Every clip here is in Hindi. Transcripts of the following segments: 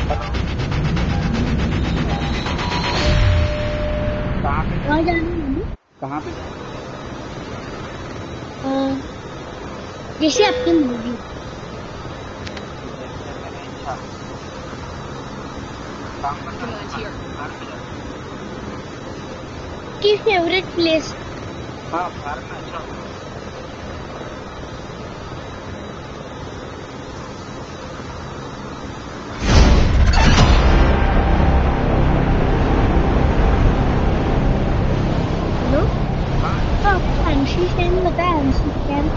कहाँ पे कहाँ जाना है? कहाँ पे जैसे आपकी मूवी। जैसे मैंने इच्छा काम करना की फेवरेट प्लेस? हाँ भारत में अच्छा हेलो। तो आपको एमसी स्टैन बताया? एमसी स्टैन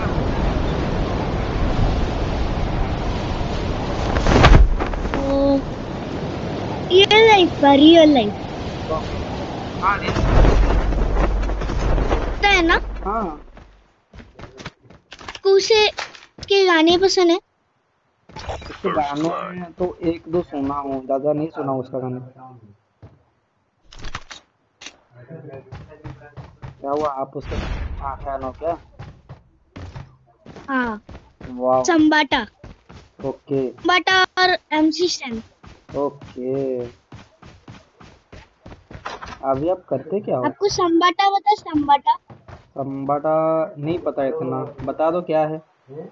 रियल लाइफ का, रियल लाइफ हाँ पता है ना? हाँ उसे के गाने पसंद है? उसके गाने तो एक दो सुना हूँ, ज्यादा नहीं सुना उसका गाने। क्या हुआ, आप उसके फैन हो क्या? हाँ, वाह, संबाटा। ओके संबाटा और एमसी स्टैन। ओके। अभी आप करते क्या हो? आपको संबाटा पता? संबाटा संबाटा नहीं पता, इतना बता दो क्या है।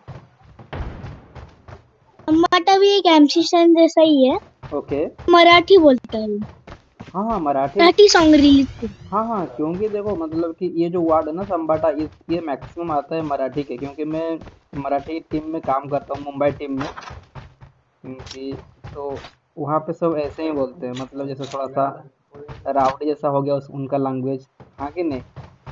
संबाटा भी एक एमसी स्टैन जैसा ही है। ओके। मराठी बोलता है वो। हाँ हाँ मराठी। मराठी सॉन्ग रिलीज किया। हाँ हाँ, क्योंकि देखो मतलब कि ये जो वर्ड है ना संबाटा, ये मैक्सिमम आता है मराठी के, क्योंकि मैं मराठी टीम में काम करता हूँ, मुंबई टीम में। क्योंकि तो वहाँ पे सब ऐसे ही बोलते हैं, मतलब जैसे थोड़ा सा रावड़ी जैसा हो गया उनका लैंग्वेज। हाँ कि नहीं?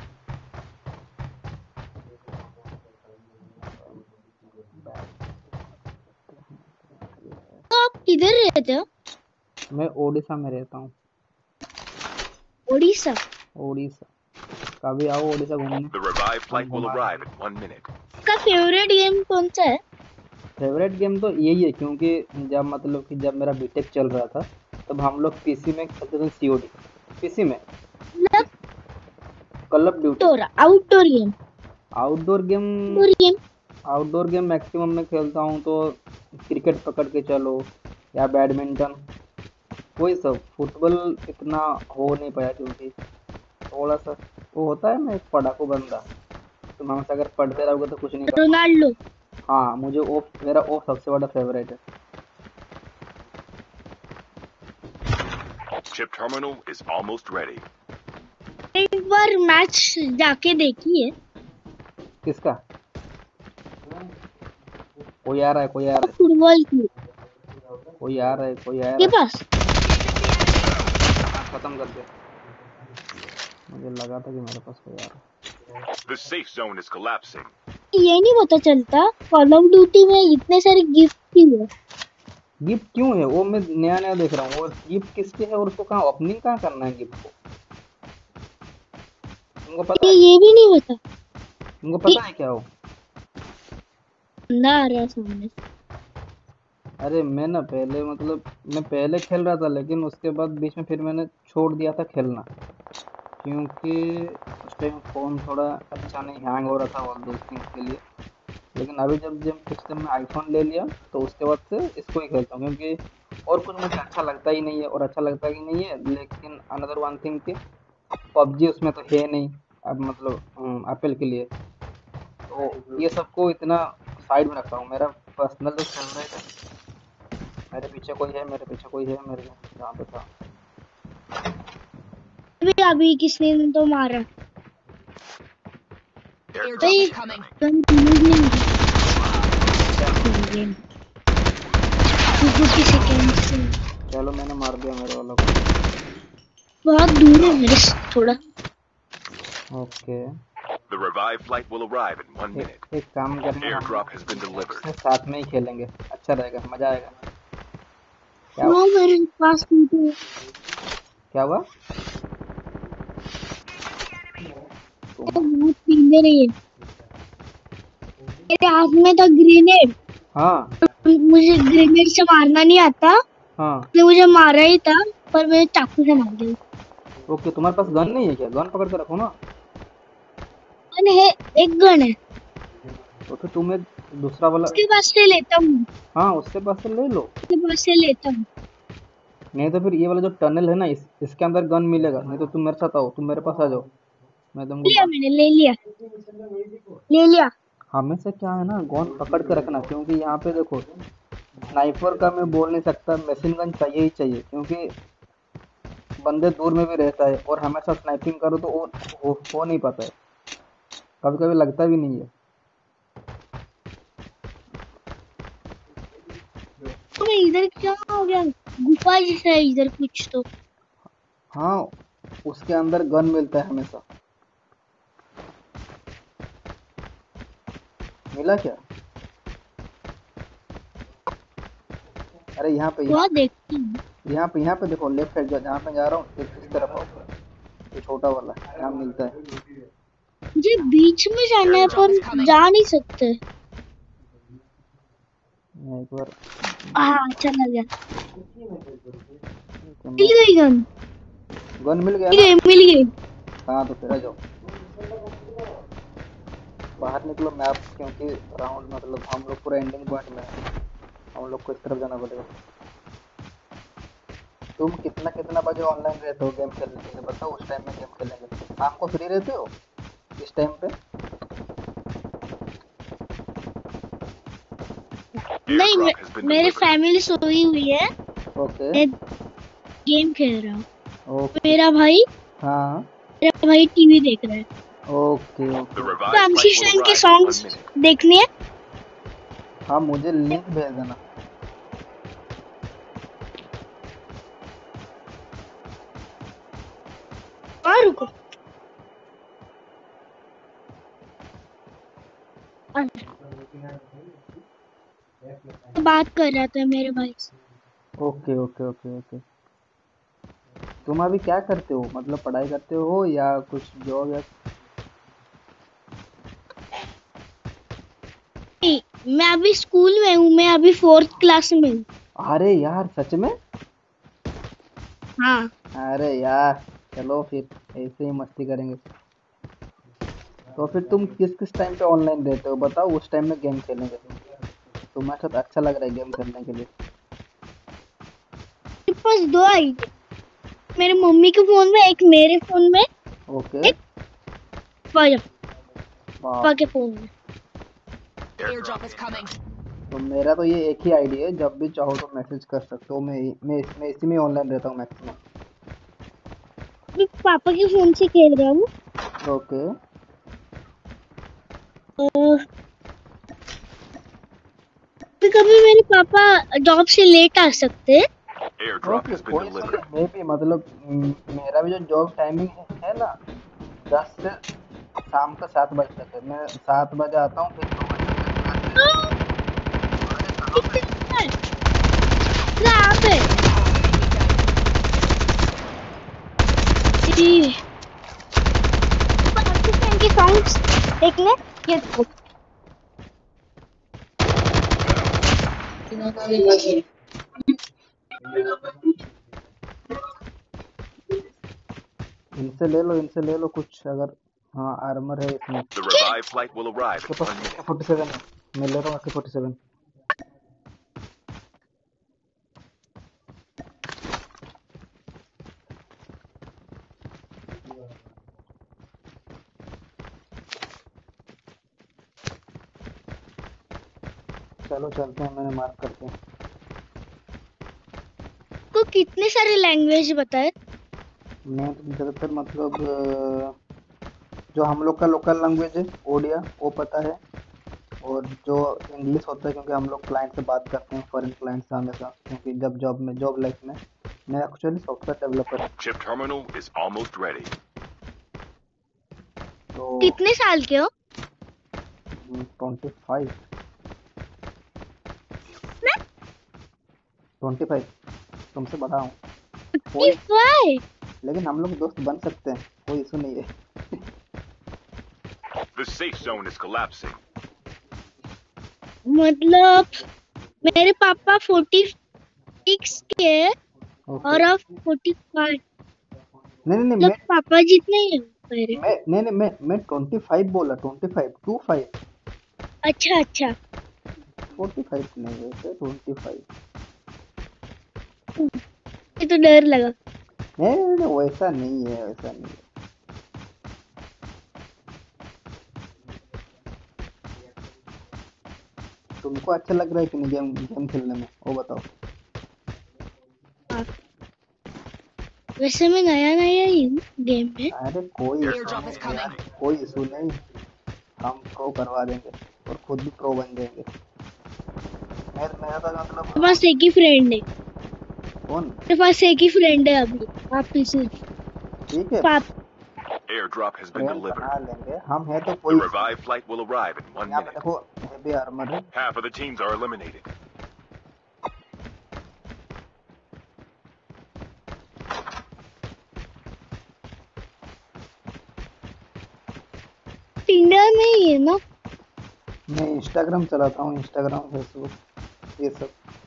तो आप किधर रहते हो? मैं ओडिशा में रहता हूँ। ओडिशा। ओडिशा, कभी आओ ओडिशा घूमने। The revived हम flight will घुमा arrive देंगे। in 1 minute. आपका फेवरेट गेम कौन सा है? फेवरेट गेम तो यही है, क्योंकि जब मतलब कि जब मेरा बीटेक चल रहा था तब हम लोग पीसी में खेलते थे, सीओडी पीसी में। मतलब call of duty. Outdoor game. Outdoor game, outdoor game. Outdoor game maximum मैं खेलता हूँ तो क्रिकेट पकड़ के चलो, या बैडमिंटन, वही सब। फुटबॉल इतना हो नहीं पाया, क्योंकि थोड़ा सा वो होता है, मैं एक पढ़ाकू बंदा, तुम हमसे अगर पढ़ते रहोगे तो कुछ नहीं कर पाओगे। रोनाल्डो। हाँ, मुझे वो मेरा वो सबसे बड़ा फेवरेट है। Chip terminal is almost ready. एक बार मैच जाके देखिए। किसका? कोई आ रहा है, कोई आ रहा फुटबॉल की है, कोई आ रहा है, कोई आ के रहा है। पास। हाँ, खत्म कर दे। मुझे लगा था कि मेरे पास कोई आ रहा है। The safe zone is collapsing. ये नहीं पता चलता कॉल ऑफ ड्यूटी में इतने सारे गिफ्ट क्यों है? गिफ्ट क्यों है वो मैं नया नया देख रहा हूँ, और गिफ्ट किसके है और उसको कहाँ ओपनिंग कहाँ करना है गिफ्ट को? तुमको पता है? ये भी नहीं पता। तुमको पता है क्या हो? बंदा आ रहा है सामने। अरे मैं ना पहले मतलब मैं पहले खेल रहा था, लेकिन उसके बाद बीच में फिर मैंने छोड़ दिया था खेलना, क्योंकि उस टाइम फ़ोन थोड़ा अच्छा नहीं, हैंग हो रहा था और दो थिंग्स के लिए। लेकिन अभी जब जब कुछ जब मैं आईफोन ले लिया तो उसके बाद से इसको ही खेलता हूँ, क्योंकि और कुछ मुझे अच्छा लगता ही नहीं है, और अच्छा लगता ही नहीं है। लेकिन अनदर वन थिंग कि पबजी उसमें तो है नहीं, अब मतलब एप्पल के लिए, तो ये सबको इतना साइड में रखता हूँ। मेरा पर्सनल जो फेवरेट है, मेरे पीछे कोई है, मेरे पीछे कोई है, मेरे जहाँ पे था। अभी किसने तो मारा? Airdrop भाई is coming. चलो मैंने मार दिया मेरे वाला को। बहुत दूर है मेरे से थोड़ा। Okay, The revived flight will arrive in 1 minute. एक काम करना, हम Airdrop लोग has been delivered. साथ में ही खेलेंगे, अच्छा रहेगा, मजा आएगा। क्या वो मेरे पास नहीं थे। क्या हुआ? तुम बहुत पीने रही है। मेरे हाथ में था ग्रेनेड। हाँ मुझे ग्रेनेड से मारना नहीं आता, हाँ। उसने मुझे मारा ही था, पर मैं चाकू से मार गई। ओके, तुम्हारे पास गन नहीं है क्या? गन पकड़ के रखो ना। गन है, एक गन है। तो फिर तुम एक दूसरा वाला। उसके पास से लेता हूँ, हाँ, उससे पास से ले लो। उसके पास से लेता हूँ। नहीं तो फिर ये वाला जो टनल है ना, इसके अंदर गन मिलेगा। नहीं तो तुम मेरे साथ आओ, तुम मेरे पास आ जाओ, मैं तुमको लिया, गन। मैंने ले लिया, ले लिया। हमेशा क्या है ना, गन पकड़ के रखना, क्योंकि यहाँ पे देखो, स्नाइपर का मैं बोल नहीं सकता, मशीन गन चाहिए ही चाहिए, क्योंकि बंदे दूर में भी रहता है और हमेशा स्नाइपिंग करो तो हो नहीं पाता है, कभी कभी लगता भी नहीं है। तो मैं इधर क्या हो गया, गुफा जैसा है इधर कुछ तो। हाँ, उसके अंदर गन मिलता है हमेशा। मिला क्या? अरे यहाँ पे, वहाँ देखती हूँ। यहाँ पे देखो, लेफ्ट साइड जहाँ पे जा रहा हूँ, इस तरफ आओ। ये छोटा वाला यहाँ मिलता है। मुझे बीच में जाना है Airdrop पर is coming. जा नहीं सकते। मैं एक बार हाँ, चला गया। मैं मिल गई गन, गन मिल गया मिल ना। गई, मिल गई। हाँ तो फिर आ जाओ, बाहर निकलो मैप, क्योंकि राउंड मतलब हम लोग पूरा एंडिंग पॉइंट में है, हम लोग को इस तरफ जाना पड़ेगा। तुम कितना कितना बजे ऑनलाइन रहते हो गेम खेलने के लिए, बताओ, उस टाइम में गेम खेलेंगे। शाम को फ्री रहते हो इस टाइम पे? नहीं, Airdrop has been मेरी delivered. फैमिली सोई हुई है, ओके मैं गेम खेल रहा हूँ। ओके। मेरा हाँ भाई टीवी देख रहा है। Okay The okay. revived रामसी flight will सेन के arrive in 1 सॉन्ग्स minute. देखने हैं। हाँ, मुझे लिंक भेज देना। हाँ, रुको। बात कर रहा था मेरे भाई से। Okay okay okay okay. तुम अभी क्या करते हो, मतलब पढ़ाई करते हो या कुछ जॉब या? नहीं, मैं अभी स्कूल में हूँ, मैं अभी 4th क्लास में हूँ। अरे यार, सच में? हाँ, अरे यार, चलो फिर ऐसे ही मस्ती करेंगे। तो फिर तुम किस किस टाइम पे ऑनलाइन रहते हो, बताओ, उस टाइम में गेम खेलेंगे। तुम्हारे साथ अच्छा लग रहा है गेम खेलने के लिए। मेरे पास 2 आईडी, मेरे मम्मी के फोन में, एक मेरे फोन में, ओके। एक पापा वाह। के फोन में। Airdrop is coming. तो मेरा तो ये एक ही आईडी है, जब भी चाहो तो मैसेज कर सकते हो। मैं इसमें इसी में ऑनलाइन रहता हूँ मैक्सिमम। मैं पापा के फोन से खेल रहा हूँ। ओके कभी कभी मेरे पापा जॉब से लेट आ सकते हैं। Airdrop ओके, has been कोई इशू delivered. नहीं। मैं भी मतलब मेरा भी जो जॉब टाइमिंग है ना, 10 से शाम का 7 बजे तक है। मैं 7 बजे आता हूँ, फिर 2 बजे तक घर पे रहता हूँ। अरे कहाँ पे? यहाँ पे जी, पाकिस्तान के सॉन्ग्स देखने ये देखो। इनसे ले लो कुछ अगर। हाँ, आर्मर है इसमें। The revived flight will arrive इसके in पास 1 minute. AK-47 है, मैं ले रहा हूँ AK-47। चलो चलते हैं, मैंने मार्क करते हैं। को कितने सारे लैंग्वेज बताए? मैं तो ज़्यादातर मतलब जो हम लोग का लोकल लैंग्वेज है ओडिया, वो पता है। और जो इंग्लिश होता है, क्योंकि हम लोग क्लाइंट से बात करते हैं, फॉरेन क्लाइंट से हमेशा, क्योंकि जब जॉब लाइफ में मैं एक्चुअली सॉफ्टवेयर डेवलपर हूँ। Chip terminal is almost ready. तो कितने साल के हो? 25। 25 तुमसे बड़ा हूँ। कोई 25? लेकिन हम लोग दोस्त बन सकते हैं, कोई इशू नहीं है। The safe zone is collapsing. मतलब मेरे पापा 46 के हैं ओके। और अब 45, नहीं नहीं नहीं, मतलब पापा जितने ही हैं मेरे। मैं 25 बोला, 25 25। अच्छा अच्छा। 45 नहीं वैसे 25। ये तो डर लगा। नहीं वैसा नहीं है, वैसा नहीं है। तुमको अच्छा लग रहा है कि नहीं गेम गेम खेलने में, वो बताओ। हाँ, वैसे मैं नया नया ही हूँ गेम में। अरे कोई इशू Airdrop is नहीं coming. यार, कोई इशू नहीं। हम प्रो करवा देंगे और खुद भी प्रो बन जाएंगे। मेरा तो मतलब मेरे पास एक ही फ्रेंड है। कौन। मेरे पास एक ही फ्रेंड है अभी। आप इसे ठीक है, पाप Airdrop has been friend delivered. बना लेंगे हम, है तो The कोई इशू revived नहीं। flight will arrive in 1 यहाँ पे minute. देखो, हेवी आर्मर है। Half of the teams are eliminated. India में ही है ना। मैं इंस्टाग्राम चलाता हूँ, इंस्टाग्राम फेसबुक ये सब।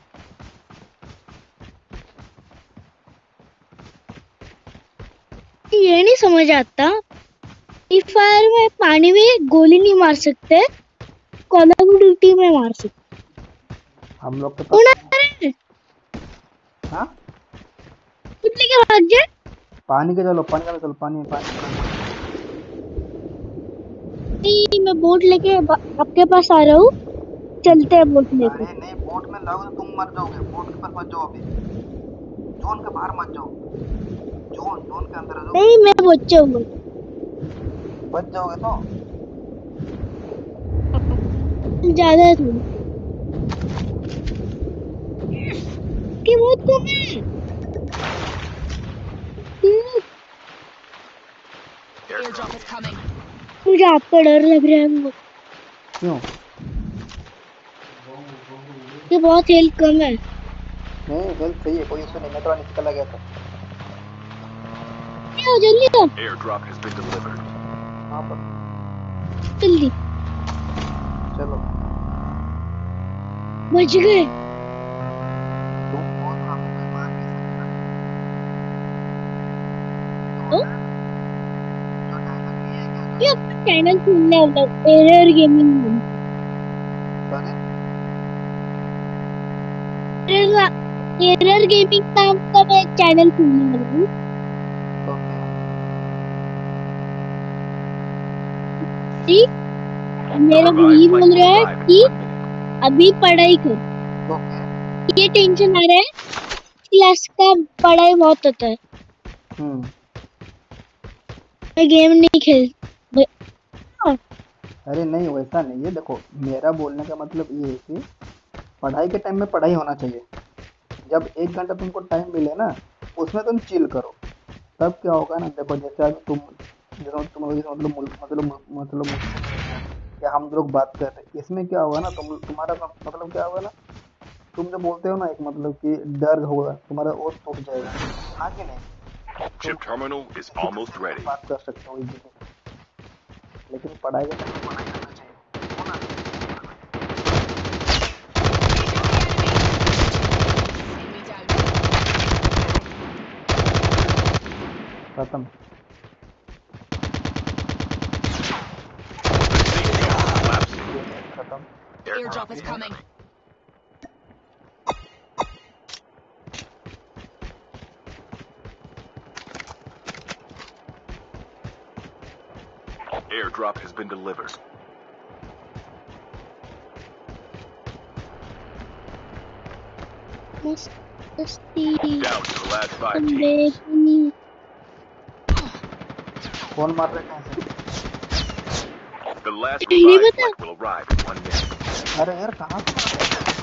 ये नहीं समझ आता, फ्री फायर में पानी में गोली नहीं मार सकते, कॉल ऑफ ड्यूटी में मार सकते। हम लोग के कौन आ पास। रहा है? हाँ, कुछ लेके भाग जाए। पानी के चलो, पानी का चलो, पानी पानी। नहीं, मैं बोट लेके आपके पास आ रहा हूँ। चलते हैं बोट लेके। अरे नहीं, बोट में लाओगे तो तुम मर जाओगे, बोट के पास मत जाओ अभी। जोन के बाहर मत जाओ, जोन जोन के अंदर आ जाओ। नहीं, मैं बच्चा हूँ। बच जाओगे तो। ज्यादा है थोड़ी कि बहुत कम है। Airdrop is coming. मुझे आपका डर लग रहा है बहुत। क्यों। कि बहुत हेल्थ कम है। नहीं हेल्थ सही है, कोई इशू नहीं, मैं थोड़ा नीचे चला गया था। आओ जल्दी आओ, Airdrop has been delivered. हाँ पर जल्दी। चलो। बच गए। तुम बहुत हमको कोई मार नहीं सकता। तो जो डायलॉग नहीं है क्या, ये अपना चैनल खोलना होगा, एरर गेमिंग नाम सॉरी। का। एरर गेमिंग नाम का मैं चैनल खोलने वाला हूँ। ओके ठीक, The मेरा revived भाई flight बोल will रहा है arrive in कि 1 minute. अभी पढ़ाई कर। ओके। ये टेंशन आ रहा है, क्लास का पढ़ाई बहुत होता है, मैं गेम नहीं खेल। हाँ, अरे नहीं वैसा नहीं है, देखो मेरा बोलने का मतलब ये है कि पढ़ाई के टाइम में पढ़ाई होना चाहिए। जब 1 घंटा तुमको टाइम मिले ना, उसमें तुम चिल करो। तब क्या होगा ना, देखो जैसे अभी मतलब क्या हम लोग बात कर रहे हैं, इसमें क्या होगा ना, तुम्हारा मतलब क्या होगा ना, तुम जो बोलते हो ना एक मतलब कि डर होगा तुम्हारा, वो टूट जाएगा। हाँ कि नहीं। तुम Chip terminal is किसी almost से भी ready. बात कर सकते हो इजीली, लेकिन पढ़ाई का टाइम में पढ़ाई करना चाहिए, हो ना। Enemy down. खत्म। The safe zone is collapsing. ये मैच खत्म। Airdrop is coming. Airdrop has been delivered. मस्ती Down to the last 5 बंदे teams. की। कौन मार रहा है कहाँ से। The last नहीं revived पता। flight will arrive in 1 minute. अरे यार कहाँ से मार रहा है?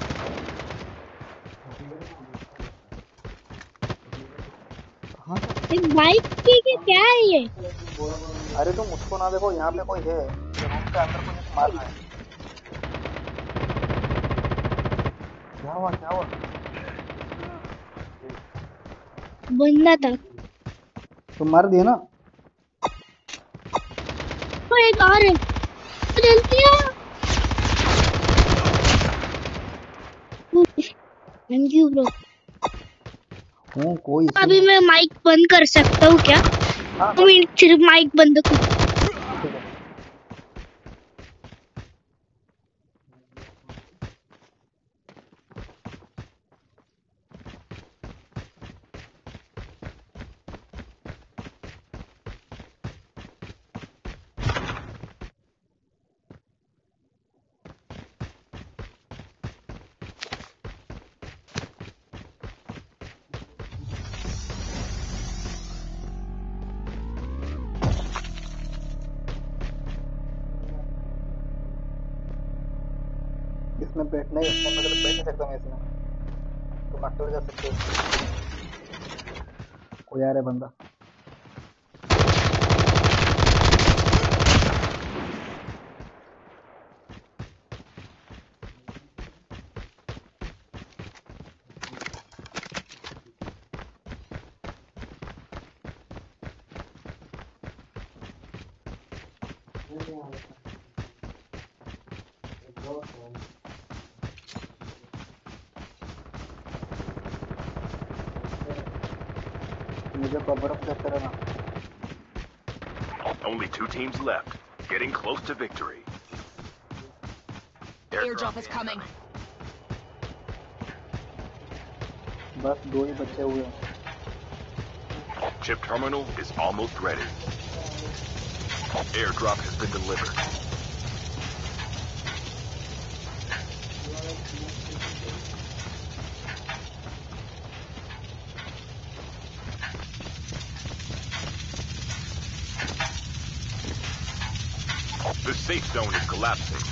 कहाँ से। एक बाइक की कि क्या है ये? अरे तुम उसको ना देखो, यहाँ पे कोई है, रूम के अंदर कोई मार रहा है। क्या हुआ क्या हुआ। बंदा था। तुम मार दिए ना। वो एक और है, जल्दी आओ। Thank you bro. हूँ कोई इशू अभी नहीं। मैं माइक बंद कर सकता हूँ क्या? हाँ 2 मिनट सिर्फ माइक बंद कर। ठीक है। इसमें बैठना ही इसमें मतलब बैठ नहीं सकता मैं इसमें, तो अकेले जा सकते हो। कोई आ रहा है बंदा। मुझे कवर अप देते रहना। Only 2 teams left. Getting close to victory. Airdrop is coming. बस 2 ही बचे हुए हैं। Chip terminal is almost ready. Airdrop has been delivered. The safe zone is collapsing.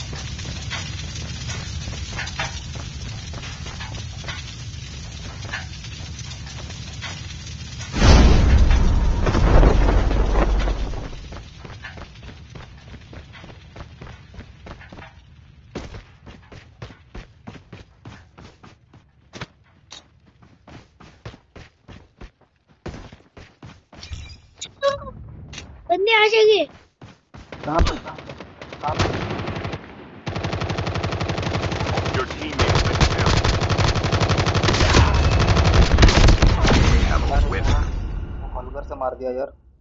बंदे आ जाएंगे। कहाँ पे? कहाँ पे? Your teammate has been killed. We have a winner. वो हॉलगर से मार दिया यार।